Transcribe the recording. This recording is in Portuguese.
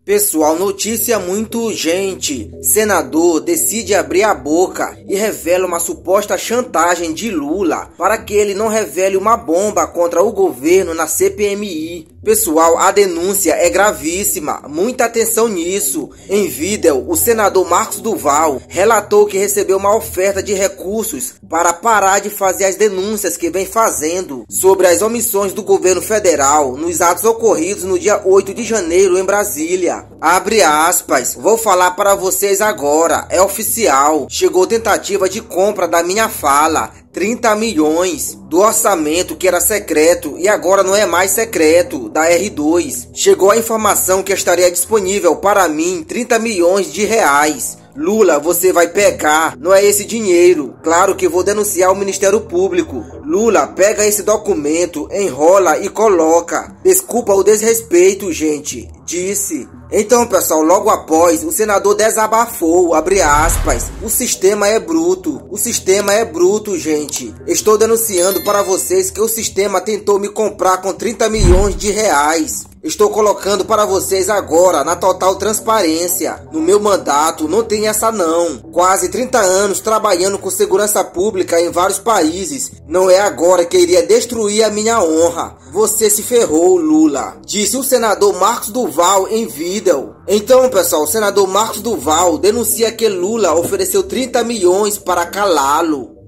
Pessoal, notícia muito urgente. Senador decide abrir a boca e revela uma suposta chantagem de Lula para que ele não revele uma bomba contra o governo na CPMI. Pessoal, a denúncia é gravíssima, muita atenção nisso. Em vídeo, o senador Marcos Duval relatou que recebeu uma oferta de recursos para parar de fazer as denúncias que vem fazendo sobre as omissões do governo federal nos atos ocorridos no dia 8 de janeiro em Brasília. Abre aspas, vou falar para vocês agora, é oficial, chegou tentativa de compra da minha fala, 30 milhões do orçamento que era secreto e agora não é mais secreto, da R2. Chegou a informação que estaria disponível para mim 30 milhões de reais. Lula, você vai pegar, não é esse dinheiro. Claro que vou denunciar o Ministério Público. Lula, pega esse documento, enrola e coloca. Desculpa o desrespeito, gente, disse. Então, pessoal, logo após, o senador desabafou, abre aspas, o sistema é bruto, gente. Estou denunciando para vocês que o sistema tentou me comprar com 30 milhões de reais. Estou colocando para vocês agora, na total transparência. No meu mandato, não tem essa não. Quase 30 anos trabalhando com segurança pública em vários países. Não é agora que iria destruir a minha honra. Você se ferrou, Lula, disse o senador Marcos Duval em vídeo. Então, pessoal, o senador Marcos Duval denuncia que Lula ofereceu 30 milhões para calá-lo.